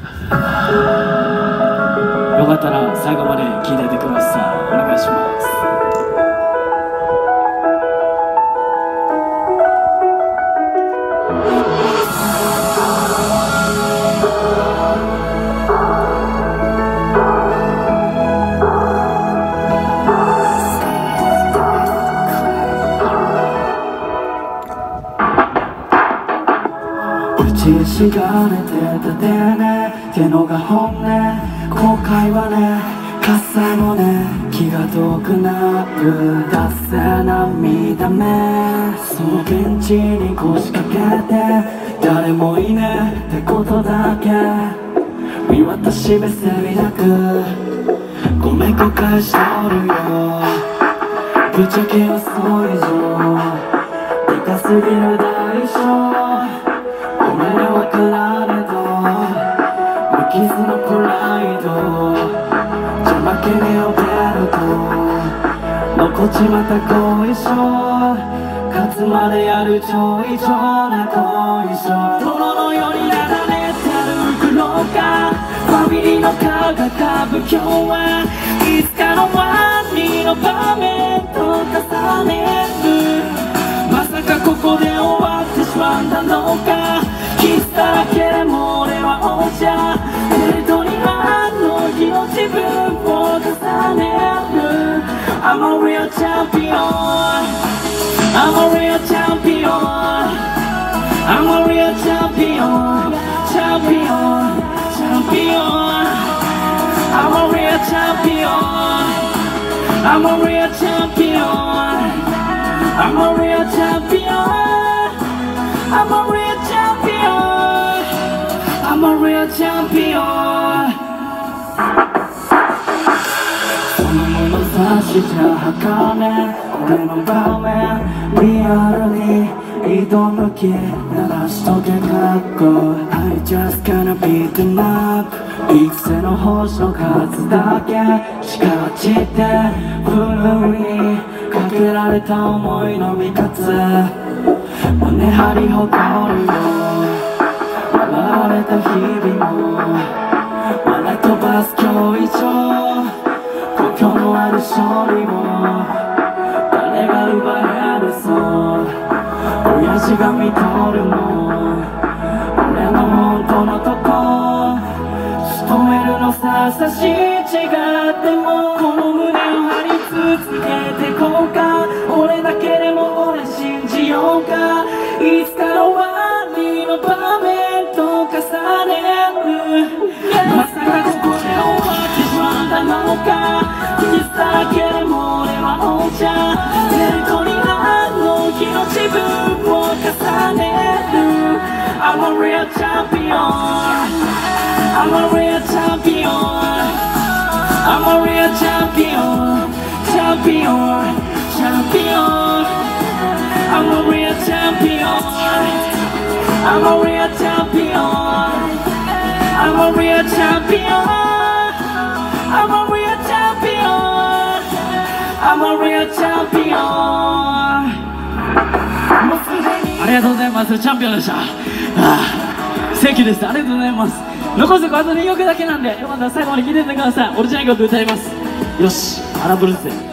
よかったら最後まで聴いていてください。お願いします。打ちしがれてたでねってのが本音。後悔はね喝采もね気が遠くなる達成涙目。そのベンチに腰掛けて誰もいねえってことだけ見渡し目線みなくごめん後悔しとるよ。ぶっちゃけ予想以上でかすぎる代償ごめんね分かられど無傷のプライド邪魔けに呼べると残っちまった後遺症勝つまでやる超異常な後遺症泥のように流れてる黒がファミリーの顔が歌舞伎はいつかのワニの場面と重ねる。まさかここで終わってしまうんだろうか。キスだらけでも俺は王者ベルトにあの日の自分を重ねる。I'm a real champion I'm a real champion I'm a real champion champion champion I'm a real champion I'm a real champion I'm a real champion I'm a real champion I'm a real champion そのもの差しじゃ儚い俺の場面リアルに挑む気鳴らしとけかっこ I just gonna beat them up 育成の報酬数だけしかちってふるにかけられた思いの味方胸張り誇るよ笑われた日々も笑い飛ばす今日以上故郷のある勝利も誰が奪えるそう親父が見とるの俺の本当のとこ仕留めるのさ差し違ってもこの胸を張り続けてこうか俺だけでも俺信じようかいつかの終わりの場面と重ねるまさかここで終わってしまうんだろうかキスだらけでも俺は王者ベルトにあの日の自分を重ねる I'm a real champion I'm a real champion I'm a real champion champion champion I'm a real champion I'm a real champion I'm a real champion I'm a real champion I'm a real champion ありがとうございます。チャンピオンでした。センキューです。ありがとうございます。残すとこあと2曲だけなんでよかったら最後まで聴いててください。オリジナル曲歌います。よし、アラブルースで